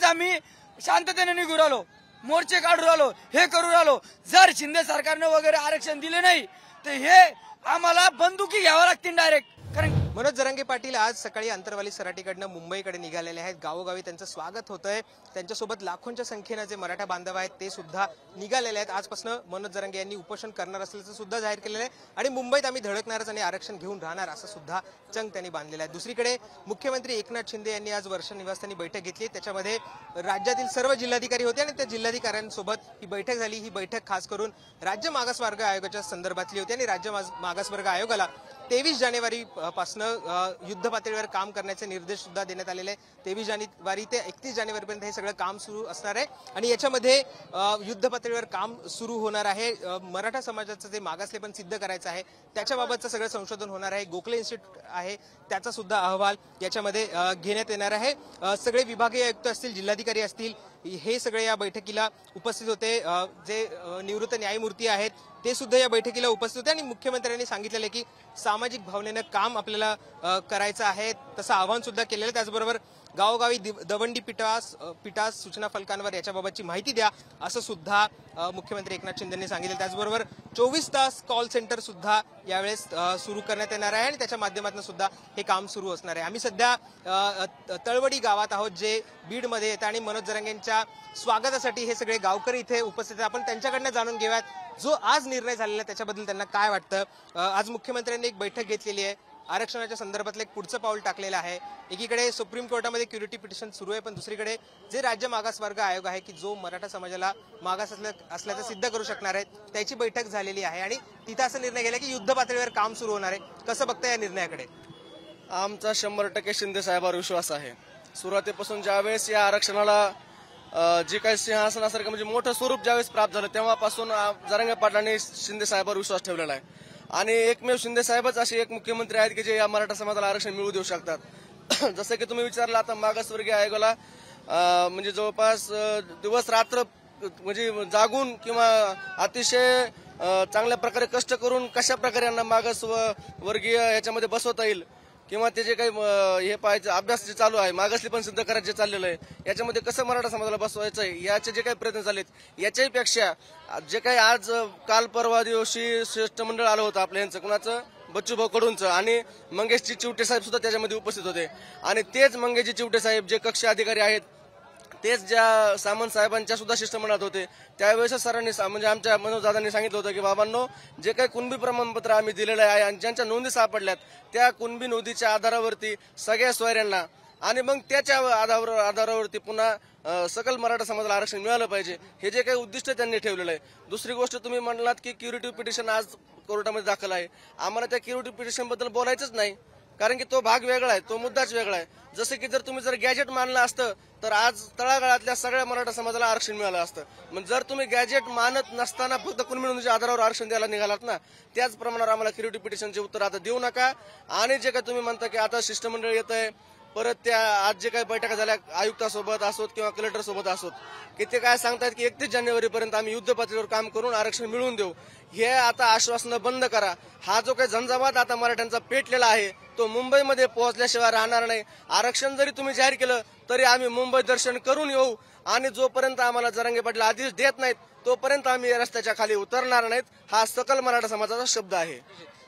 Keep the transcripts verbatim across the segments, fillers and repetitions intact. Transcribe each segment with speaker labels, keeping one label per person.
Speaker 1: आम्ही शांततेने निघून राहिलो, मोर्चे काढून राहिलो, हे करू राहिलो। जर शिंदे सरकारने वगैरे आरक्षण दिले नाही तर हे आम्हाला बंदुकी घ्यावं लागतील डायरेक्ट। कारण
Speaker 2: मनोज जरांगे पाटील आज सकाळी अंतरवाली सराटीकडनं मुंबईकडे निघालेले आहेत। गावोगावी त्यांचं स्वागत होतंय। त्यांच्यासोबत लाखोंच्या संख्येने जे मराठा बांधव आहेत ते सुद्धा निघालेले आहेत। आजपासून मनोज जरांगे यांनी उपोषण करणार असल्याचं सुद्धा जाहीर केलेलं आहे आणि मुंबईत आम्ही धडकणारच आणि आरक्षण घेऊन राहणार असं सुद्धा चंग त्यांनी बांधलेलं आहे। दुसरीकडे मुख्यमंत्री एकनाथ शिंदे यांनी आज वर्षा निवासस्थानी बैठक घेतली। त्याच्यामध्ये राज्यातील सर्व जिल्हाधिकारी होते आणि त्या जिल्हाधिकाऱ्यांसोबत ही बैठक झाली। ही बैठक खास करून राज्य मागासवर्ग आयोगाच्या संदर्भातली होती आणि राज्य मागासवर्ग आयोगाला तेवीस जानेवारी पासून युद्ध पातळीवर काम करण्याचे निर्देश सुद्धा देण्यात आलेले आहे। तेवीस जानेवारी ते एकतीस जानेवारीपर्यंत हे सगळं काम सुरू असणार आहे आणि याच्यामध्ये युद्ध पातळीवर काम सुरू होणार आहे। मराठा समाजाचं जे मागासलेपण सिद्ध करायचं आहे त्याच्याबाबतचं सगळं संशोधन होणार आहे। गोखले इन्स्टिट्यूट आहे त्याचा सुद्धा अहवाल याच्यामध्ये घेण्यात येणार आहे। सगळे विभागीय आयुक्त असतील, जिल्हाधिकारी असतील, हे सगळे या बैठकीला उपस्थित होते। जे निवृत्त न्यायमूर्ती आहेत ते सुद्धा या बैठकीला उपस्थित होते आणि मुख्यमंत्र्यांनी सांगितलेलं की सामाजिक भावनेनं काम आपल्याला करायचं आहे, तसं आवाहन सुद्धा केलेलं आहे। त्याचबरोबर गावोगावी दवंडी पिटास पिटास सूचना फलकांवर याच्याबाबतची माहिती द्या असं सुद्धा मुख्यमंत्री एकनाथ शिंदेंनी सांगितलं। त्याचबरोबर चोवीस तास कॉल सेंटर सुद्धा यावेळेस सुरू करण्यात येणार आहे आणि त्याच्या माध्यमातून सुद्धा हे काम सुरू असणार आहे। आम्ही सध्या तळवडी गावात आहोत जे बीडमध्ये येतं आणि मनोज जरांगेंच्या स्वागतासाठी हे सगळे गावकरी इथे उपस्थित आहेत। आपण त्यांच्याकडनं जाणून घेऊयात जो आज निर्णय झालेला आहे त्याच्याबद्दल त्यांना काय वाटतं। आज मुख्यमंत्र्यांनी एक बैठक घेतलेली आहे, आरक्षणाच्या संदर्भातलं एक पुढचं पाऊल टाकलेलं आहे। एकीकडे सुप्रीम कोर्टामध्ये क्युरिटी पिटिशन सुरू आहे, पण दुसरीकडे जे राज्य मागासवर्ग आयोग आहे की जो मराठा समाजाला मागास असल्याचं सिद्ध करू शकणार आहे त्याची बैठक झालेली आहे आणि तिथं असं निर्णय गेला की युद्ध पातळीवर काम सुरू होणार आहे। कसं बघता या निर्णयाकडे?
Speaker 3: आमचा शंभर टक्के शिंदे साहेबांवर विश्वास आहे। सुरुवातीपासून ज्यावेळेस या आरक्षणाला जे काही सिंहासनासारखं म्हणजे मोठं स्वरूप ज्यावेळेस प्राप्त झालं तेव्हापासून जरांगे पाटलांनी शिंदे साहेबांवर विश्वास ठेवलेला आहे आणि एकमेव शिंदे साहेबच असे एक मुख्यमंत्री आहेत की जे या मराठा समाजाला आरक्षण मिळवू देऊ शकतात। जसं की तुम्ही विचारलं आता मागासवर्गीय आयोगाला म्हणजे जवळपास दिवस रात्र म्हणजे जागून किंवा अतिशय चांगल्या प्रकारे कष्ट करून कशा प्रकारे यांना मागास वर्गीय याच्यामध्ये बसवता येईल किंवा ते जे काही हे पाहायचं अभ्यास जे चालू आहे मागासले पण सिद्ध करायचे चाललेलं आहे याच्यामध्ये कसं मराठा समाजाला बसवायचं आहे याचे जे काही प्रयत्न झालेत याच्याही पेक्षा जे काही आज काल परवा दिवशी शिष्टमंडळ आलं होतं आपल्या यांचं कुणाचं बच्चूभाऊ कडूंचं आणि मंगेशजी चिवटे साहेब सुद्धा त्याच्यामध्ये उपस्थित होते आणि तेच मंगेशजी चिवटे साहेब जे कक्ष अधिकारी आहेत तेच ज्या सामंत साहेबांच्या सुद्धा शिष्टमंडळात होते त्यावेळेस सरांनी म्हणजे आमच्या मनोज दादांनी सांगितलं होतं की बाबांनो जे काही कुणबी प्रमाणपत्र आम्ही दिलेलं आहे आणि ज्यांच्या नोंदी सापडल्यात त्या कुणबी नोंदीच्या आधारावरती सगळ्या सोयऱ्यांना आणि मग त्याच्या आधारावर आधारावरती पुन्हा सकल मराठा समाजाला आरक्षण मिळालं पाहिजे हे जे काही उद्दिष्ट त्यांनी ठेवलेलं आहे। दुसरी गोष्ट तुम्ही म्हणलात की क्युरेटिव्ह पिटिशन आज कोर्टामध्ये दाखल आहे, आम्हाला त्या क्युरेटिव्ह पिटिशन बद्दल बोलायचंच नाही कारण की तो भाग वेगळा आहे, तो मुद्दाच वेगळा आहे। जसं की जर तुम्ही जर गॅजेट मानलं असतं तर आज तळागाळातल्या सगळ्या मराठा समाजाला आरक्षण मिळालं असतं। मग जर तुम्ही गॅजेट मानत नसताना फक्त कुणबी नोंदीच्या आधारावर आरक्षण द्यायला निघालात ना त्याच प्रमाणावर आम्हाला क्युरेटिव्ह पिटिशनचे उत्तर आता देऊ नका। आणि जे काही तुम्ही म्हणता की आता शिष्टमंडळ येत आहे परत त्या आज जे काही बैठका झाल्या आयुक्तासोबत असोत किंवा कलेक्टर सोबत असोत की ते काय सांगतात की एकतीस जानेवारी पर्यंत आम्ही युद्ध पातळीवर काम करून आरक्षण मिळवून देऊ, हे आता आश्वासनं बंद करा। हा जो काही झंझावात आता मराठ्यांचा पेटलेला आहे तो मुंबईमध्ये पोहोचल्याशिवाय राहणार नाही। आरक्षण जरी तुम्ही जाहीर केलं तरी आम्ही मुंबई दर्शन करून येऊ आणि जोपर्यंत आम्हाला जरांगे पाटील आदेश देत नाहीत तोपर्यंत आम्ही रस्त्याच्या खाली उतरणार नाहीत, हा सकल मराठा समाजाचा शब्द आहे।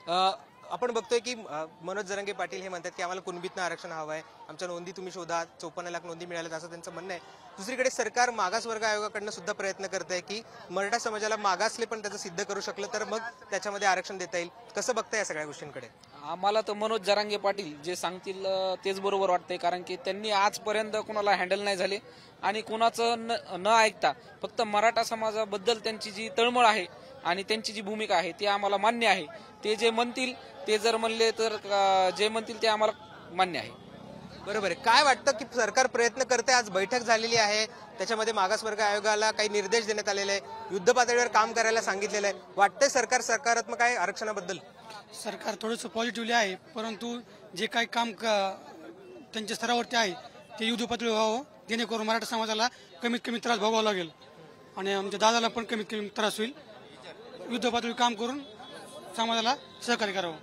Speaker 2: आपण बघतोय की मनोज जरांगे पाटील हे म्हणतात की आम्हाला कुणबीतनं आरक्षण हवं आहे, आमच्या नोंदी तुम्ही शोधा, चौपन्न लाख नोंदी मिळाल्यात असं त्यांचं म्हणणं आहे। दुसरीकडे सरकार मागासवर्ग आयोगाकडनं सुद्धा प्रयत्न करत आहे की मराठा समाजाला मागासले पण त्याचं सिद्ध करू शकलं तर मग त्याच्यामध्ये आरक्षण देता येईल। कसं बघताय या सगळ्या गोष्टींकडे?
Speaker 4: आम्हाला तर मनोज जरांगे पाटील जे सांगतील तेच बरोबर वाटतंय कारण की त्यांनी आजपर्यंत कुणाला हँडल नाही झाले आणि कुणाचं न ऐकता फक्त मराठा समाजाबद्दल त्यांची जी तळमळ आहे आणि त्यांची जी भूमिका आहे ती आम्हाला मान्य आहे। ते जे म्हणतील ते जर म्हणले तर जे म्हणतील ते आम्हाला मान्य आहे।
Speaker 2: बरोबर आहे। काय वाटतं की सरकार प्रयत्न करते? आज बैठक झालेली आहे त्याच्यामध्ये मागासवर्ग आयोगाला काही निर्देश देण्यात आलेले आहे, युद्ध पातळीवर काम करायला सांगितलेलं आहे, वाटतंय सरकार सकारात्मक आहे आरक्षणाबद्दल?
Speaker 5: सरकार थोडंसं पॉझिटिव्हली आहे परंतु जे काही काम त्यांच्या स्तरावरती आहे ते युद्ध पातळीवर व्हावं जेणेकरून मराठा समाजाला कमीत कमी त्रास भोगावा लागेल आणि आमच्या दादाला पण कमीत कमी त्रास होईल। युद्ध पातळीवर काम करून समाजाला सहकार्य करावं।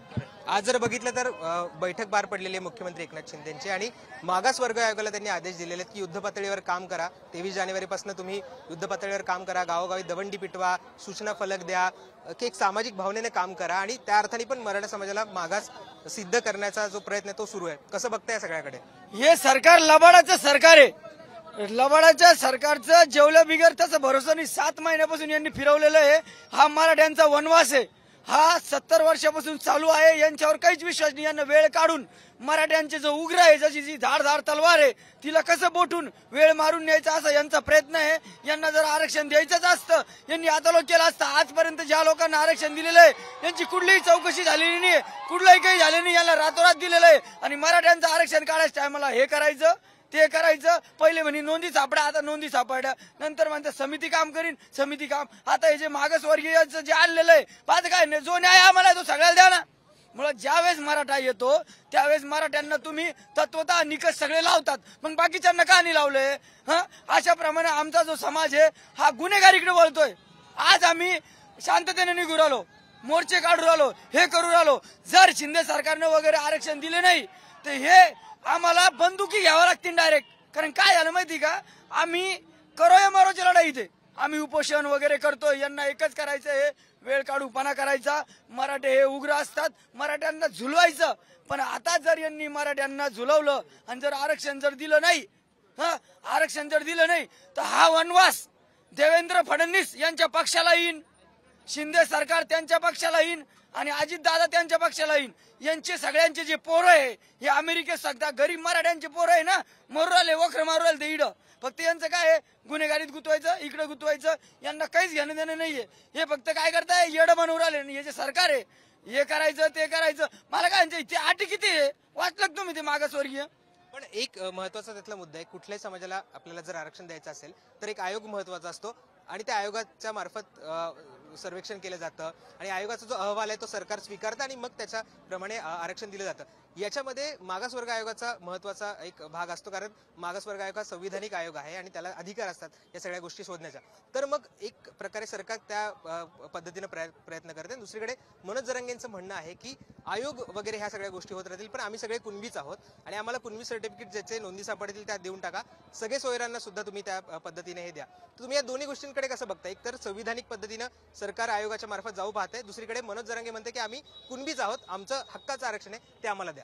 Speaker 2: आज जर बघितलं तर अ, बैठक पार पडलेली आहे मुख्यमंत्री एकनाथ शिंदेची आणि मागासवर्ग आयोगाला त्यांनी आदेश दिलेले आहेत की युद्ध पातळीवर काम करा. तेवीस जानेवारीपासून तुम्ही युद्ध पातळीवर काम करा, गावोगावी दवंडी पिटवा, सूचना फलक द्या, की एक सामाजिक भावनेने काम करा आणि त्या अर्थाने पण मराठा समाजाला मागास सिद्ध करण्याचा जो प्रयत्न आहे तो सुरू आहे. कसं बघताय सगळ्याकडे?
Speaker 1: हे सरकार लबाडाचं सरकार आहे. लबाडाच्या सरकारचं जेवलं बिगर तसं भरोसा नाही. सात महिन्यापासून यांनी फिरवलेलं आहे. हा मराठ्यांचा वनवास आहे. हा सत्तर वर्षापासून चालू आहे. यांच्यावर काहीच विश्वास नाही. यांना वेळ काढून मराठ्यांचे जो उग्र आहे, जशी जी धार धार तलवार आहे, तिला कसं बोटून वेळ मारून न्यायचा असा यांचा प्रयत्न आहे. यांना जर आरक्षण द्यायचंच असतं यांनी आता लोक केलं असतं. आजपर्यंत ज्या लोकांना आरक्षण दिलेलं आहे यांची कुठलीही चौकशी झालेली नाही, कुठलंही काही झालं नाही. यांना रातोरात दिलेलं आहे आणि मराठ्यांचं आरक्षण काढायच्या टायमाला हे करायचं ते करायचं. पहिले म्हणे नोंदी सापडा, आता नोंदी सापडा. नंतर म्हणते समिती काम करीन, समिती काम. आता हे जे मागासवर्गीयचं जे आणलेलं आहे, पाहत काय जो न्याय आम्हाला तो सगळ्याला द्या ना. मुळे ज्यावेळेस मराठा येतो त्यावेळेस मराठ्यांना तुम्ही तत्वतः निकष सगळे लावतात, मग बाकीच्यांना का नाही लावले? हा, अशा प्रमाणे आमचा जो समाज आहे हा गुन्हेगारीकडे वळतोय. आज आम्ही शांततेने निघून राहिलो, मोर्चे काढून राहिलो, हे करू राहिलो. जर शिंदे सरकारनं वगैरे आरक्षण दिले नाही तर हे आम्हाला बंदुकी घ्यावं लागतील डायरेक्ट. कारण काय झालं माहिती का, आम्ही करो या मरोची लढाई इथे. आम्ही उपोषण वगैरे करतोय. यांना एकच करायचं, हे वेळ काढूपणा करायचा. मराठे हे उग्र असतात, मराठ्यांना झुलवायचं. पण आता जर यांनी मराठ्यांना झुलवलं आणि जर आरक्षण जर दिलं नाही, हा आरक्षण जर दिलं नाही तर हा वनवास देवेंद्र फडणवीस यांच्या पक्षाला येईन, शिंदे सरकार त्यांच्या पक्षाला येईन आणि अजितदादा त्यांच्या पक्षाला येईन. यांचे सगळ्यांचे जे पोरं आहे हे अमेरिकेत सांगतात गरीब मराठ्यांचे पोरं आहे ना, मरू राहिले, वखर मारू राहिले ते इडं. फक्त यांचं काय आहे, गुन्हेगारीत गुतवायचं, इकडे गुतवायचं. यांना काहीच घेणं देणं नाहीये. हे फक्त काय करताय, येडं बनवून राहिले. हे जे सरकार आहे हे करायचं ते करायचं. मला काय ते अटी किती आहे वाचलं तुम्ही ते मागासवर्गीय.
Speaker 2: पण एक महत्वाचा त्यातला मुद्दा आहे, कुठल्याही समाजाला आपल्याला जर आरक्षण द्यायचं असेल तर एक आयोग महत्वाचा असतो आणि त्या आयोगाच्या मार्फत सर्वेक्षण केलं जातं आणि आयोगाचा जो अहवाल आहे तो सरकार स्वीकारतं आणि मग त्याच्याप्रमाणे आरक्षण दिलं जातं. याच्यामध्ये मागासवर्ग आयोगाचा महत्वाचा एक भाग असतो, कारण मागासवर्ग आयोग हा संविधानिक आयोग आहे आणि त्याला अधिकार असतात या सगळ्या गोष्टी शोधण्याचा. तर मग एक प्रकारे सरकार त्या पद्धतीने प्रयत्न करते. दुसरीकडे मनोज जरांगेंचं म्हणणं आहे की आयोग वगैरे ह्या सगळ्या गोष्टी होत राहतील, पण आम्ही सगळे कुणबीच आहोत आणि आम्हाला कुणबी सर्टिफिकेट ज्याचे नोंदी सापडतील त्या देऊन टाका. सगळे सोयऱ्यांना सुद्धा तुम्ही त्या पद्धतीने हे द्या. तर तुम्ही या दोन्ही गोष्टींकडे कसं बघता? एक तर संविधानिक पद्धतीनं सरकार आयोगाच्या मार्फत जाऊ पाहते, दुसरीकडे मनोज जरांगे म्हणते की आम्ही कुणबीच आहोत, आमचं हक्काचं आरक्षण आहे ते आम्हाला द्या.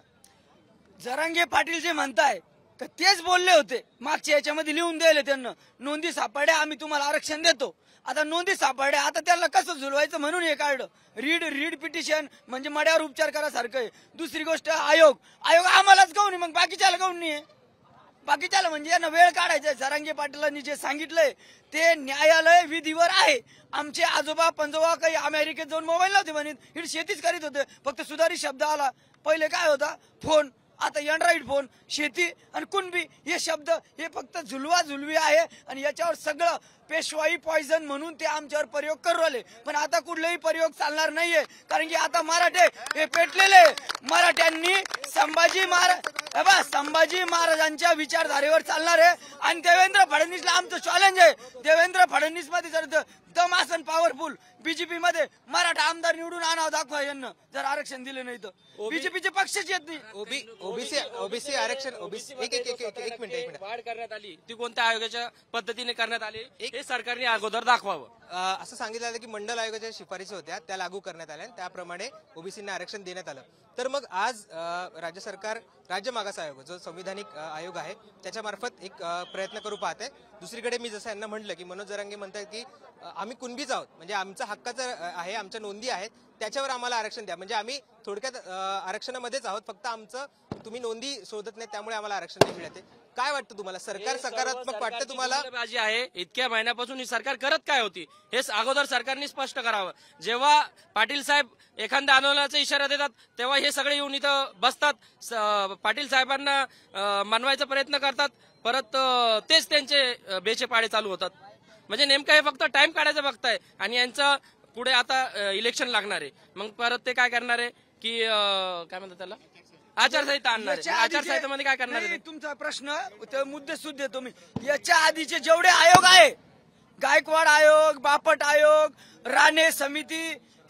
Speaker 1: जरांगे पाटील जे म्हणताय तर तेच बोलले होते मागच्या याच्यामध्ये, लिहून द्यायला त्यांना नोंदी सापड्या, आम्ही तुम्हाला आरक्षण देतो. आता नोंदी सापड्या, आता त्यांना कसं झुलवायचं म्हणून हे काढलं. रीड रीड पिटिशन म्हणजे मड्यावर उपचार करासारखं आहे. दुसरी गोष्ट आयोग आयोग आम्हालाच काऊन मग बाकीच्याला काऊन नाही? बाकीच्याला म्हणजे यांना वेळ काढायचा. जरांगे पाटलांनी जे सांगितलंय ते न्यायालय विधीवर आहे. आमचे आजोबा पंजोबा काही अमेरिकेत जाऊन मोबाईल नव्हते म्हणत, इकडे शेतीच करीत होते. फक्त सुधारित शब्द आला. पहिले काय होता, फोन, आता अँड्रॉइड फोन, शेती आणि कुणबी हे शब्द हे फक्त झुलवा झुलवी आहे आणि याच्यावर सगळं पेशवाई पॉइझन म्हणून ते आमच्यावर प्रयोग करू राहिले. पण आता कुठलेही प्रयोग चालणार नाहीये, कारण की आता मराठे हे पेटलेले. मराठ्यांनी संभाजी महाराज संभाजी महाराजांच्या विचारधारेवर चालणार आहे आणि देवेंद्र फडणवीसला आमचं चॅलेंज आहे. देवेंद्र फडणवीस मध्ये जर दम असन पॉवरफुल, बीजेपी मध्ये मराठा आमदार निवडून आणावं दाखवा यांना. जर आरक्षण दिले नाही तर बीजेपीचे पक्षच येत नाही.
Speaker 2: ओबीसी ओबीसी आरक्षण ओबीसी एक एक एक एक मिनिट एक मिनिट
Speaker 6: वाढ करण्यात आली ती कोणत्या आयोगाच्या पद्धतीने करण्यात आली हे सरकारने अगोदर दाखवावं.
Speaker 2: असं सांगितलं आलं की मंडल आयोगाच्या शिफारशी होत्या त्या लागू करण्यात आल्या, त्याप्रमाणे ओबीसींना आरक्षण देण्यात आलं. तर मग आज राज्य सरकार राज्य मागास आयोग जो संविधानिक आयोग आहे त्याच्या मार्फत एक प्रयत्न करू पाहते. दुसरीकडे मी जसं यांना म्हटलं की मनोज जरांगे म्हणतात की आम्ही कुणबीच आहोत, म्हणजे आमचं हक्काचं आहे, आमच्या नोंदी आहेत, त्याच्यावर आम्हाला आरक्षण द्या. म्हणजे आम्ही थोडक्यात आरक्षणामध्येच आहोत, फक्त आमचं तुम्ही नोंदी शोधत नाही त्यामुळे आम्हाला आरक्षण नाही मिळते. काय वाटतं तुम्हाला? सरकार सकारात्मक वाटतं तुम्हाला?
Speaker 6: बाजी आहे इतक्या महिन्यापासून ही सरकार करत काय होती हे अगोदर सरकारने स्पष्ट करावं. जेव्हा पाटील साहेब एखाद्या आंदोलनाचा इशारा देतात तेव्हा हे सगळे येऊन इथं बसतात, पाटील साहेबांना मानवायचा प्रयत्न करतात, परत तेच त्यांचे बेचे पाडे चालू होतात. म्हणजे नेमकं हे फक्त टाइम काढायचं बघताय आणि यांचं पुढे आता इलेक्शन लागणार आहे, मग परत ते काय करणार आहे की काय म्हणतात त्याला आचारसंहिता आणणार आहे. आचारसंहितेमध्ये काय करणार आहे?
Speaker 1: तुमचा प्रश्न मुद्दे सुद्धा तुम्ही याच्या आधीचे जेवढे आयोग आहे, गायकवाड आयोग, बापट आयोग, राणे समिती,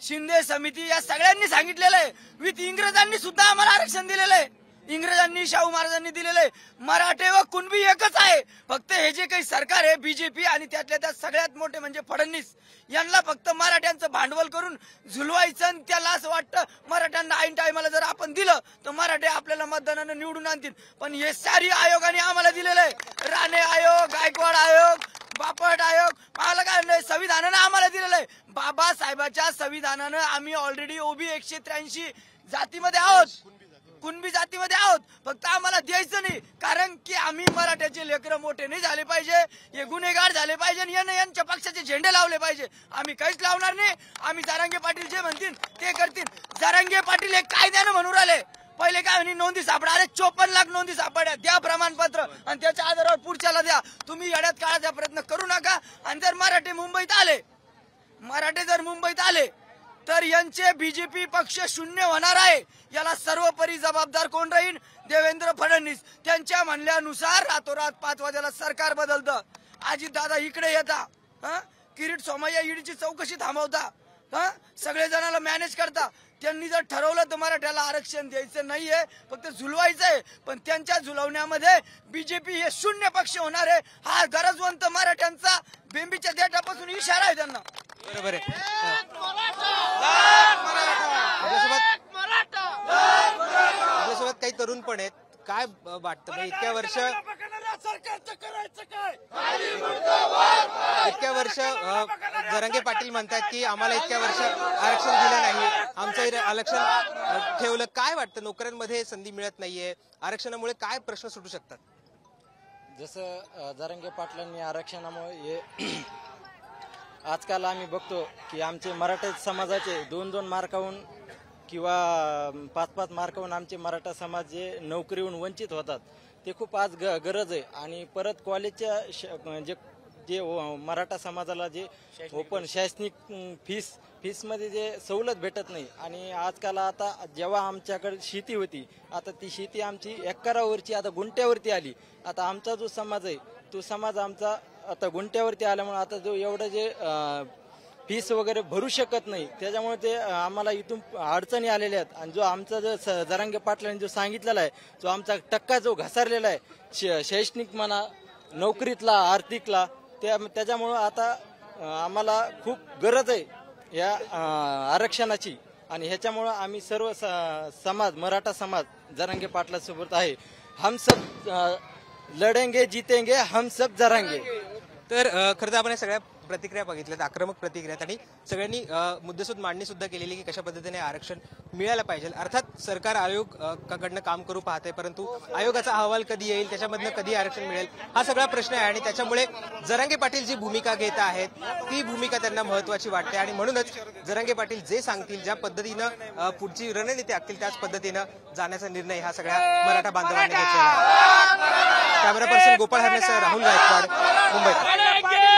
Speaker 1: शिंदे समिती या सगळ्यांनी सांगितलेलं आहे. विथ इंग्रजांनी सुद्धा आम्हाला आरक्षण दिलेलं आहे. इंग्रजांनी शाहू महाराजांनी दिलेलं आहे. मराठे व कुणबी एकच आहे. फक्त हे जे काही सरकार आहे बीजेपी आणि त्यातल्या त्यात सगळ्यात मोठे म्हणजे फडणवीस यांना फक्त मराठ्यांचं भांडवल करून झुलवायचं आणि त्याला असं वाटतं मराठ्यांना ऐन टायमाला जर आपण दिलं तर मराठे आपल्याला मतदानानं निवडून आणतील. पण हे सारी आयोगाने आम्हाला दिलेलं आहे. राणे आयोग, गायकवाड आयोग, बापट आयोग, मला काय संविधानानं आम्हाला दिलेलं आहे. बाबासाहेबाच्या संविधानानं आम्ही ऑलरेडी ओबी एकशे त्र्याऐंशी जातीमध्ये आहोत, कुणबी जातीमध्ये आहोत. फक्त आम्हाला द्यायचं नाही कारण की आम्ही मराठ्याचे लेकरं मोठे नाही झाले पाहिजे, हे गुन्हेगार झाले पाहिजे आणि याने यांच्या पक्षाचे झेंडे लावले पाहिजे. आम्ही काहीच लावणार नाही. आम्ही जरांगे पाटील जे म्हणतील ते करतील. जरांगे पाटील हे कायद्यानं म्हणून राहिले. पहिले काय म्हणे नोंदी सापडा, अरे चोपन्न लाख नोंदी सापड्या, द्या प्रमाणपत्र आणि त्याच्या आधारावर पुढच्याला द्या. तुम्ही येड्यात काढायचा प्रयत्न करू नका. आणि जर मराठे मुंबईत आले मराठे जर मुंबईत आले तर यांचे बीजेपी पक्ष शून्य होणार आहे. याला सर्वोपरी जबाबदार कोण राहील? देवेंद्र फडणवीस. त्यांच्या म्हणल्यानुसार रातोरात पाच वाजेला सरकार बदलतं. अजित दादा इकडे येता, किरीट सोमय्या ईडीची चौकशी थांबवता, सगळे जणांना मॅनेज करता. त्यांनी जर ठरवलं तर मराठ्याला आरक्षण द्यायचं नाहीये, फक्त झुलवायचंय. पण त्यांच्या झुलवण्यामध्ये बीजेपी हे शून्य पक्ष होणार आहे. हा गरजवंत मराठ्यांचा बेंबीच्या देठापासून इशारा आहे त्यांना.
Speaker 2: बरोबर आहे. आपल्यासोबत काही तरुण पण आहेत. काय वाटतं इतक्या वर्ष इतक्या वर्ष जरांगे पाटील म्हणतात की आम्हाला इतक्या वर्ष आरक्षण दिलं नाही, आमचं आरक्षण ठेवलं. काय वाटतं नोकऱ्यांमध्ये संधी मिळत नाहीये, आरक्षणामुळे काय प्रश्न सुटू शकतात?
Speaker 7: जसं जरांगे पाटलांनी आरक्षणामुळे आजकाल आम्ही बघतो की आमचे मराठा समाजाचे दोन दोन मार्काहून किंवा पाच पाच मार्काहून आमचे मराठा समाज जे नोकरीहून वंचित होतात ते खूप आज ग गरज आहे. आणि परत कॉलेजच्या जे जे मराठा समाजाला जे ओपन शैक्षणिक फीस फीसमध्ये जे सवलत भेटत नाही. आणि आजकाल आता जेव्हा आमच्याकडे शेती होती, आता ती शेती आमची एकरावरची आता गुंट्यावरती आली. आता आमचा जो समाज आहे तो समाज आमचा आता गुंट्यावरती आल्यामुळे आता जो एवढं जे फीस वगैरे भरू शकत नाही, त्याच्यामुळे ते आम्हाला इथून अडचणी आलेल्या आहेत. आणि जो आमचा जो जरांगे पाटलांनी जो सांगितलेला आहे, जो आमचा टक्का जो घसरलेला आहे शैक्षणिक म्हणा, नोकरीतला, आर्थिकला, त्या त्याच्यामुळं आता आम्हाला खूप गरज आहे या आरक्षणाची. आणि ह्याच्यामुळं आम्ही सर्व समाज मराठा समाज जरांगे पाटलासोबत आहे. हम सब लढेंगे जीतेंगे, हम सब जरांगे.
Speaker 2: तर खरं तर आपण सगळ्या प्रतिक्रिया बघितल्यात, आक्रमक प्रतिक्रिया, आणि सगळ्यांनी मुद्देसूद मांडणी सुद्धा केलेली की कशा पद्धतीने आरक्षण मिळायला पाहिजे. अर्थात सरकार आयोग कडनं काम करू पाहते, परंतु आयोगाचा अहवाल कधी येईल, त्याच्यामधनं कधी आरक्षण मिळेल, हा सगळा प्रश्न आहे. आणि त्याच्यामुळे जरांगे पाटील जी भूमिका घेत आहेत ती भूमिका त्यांना महत्वाची वाटते. आणि म्हणूनच जरांगे पाटील जे सांगतील, ज्या पद्धतीनं पुढची रणनीती आखतील त्याच पद्धतीनं जाण्याचा निर्णय हा सगळ्या मराठा बांधवांनी घेतलेला आहे. कॅमेरा पर्सन गोपाळ हरणे सह राहुल गायकवाड, मुंबई.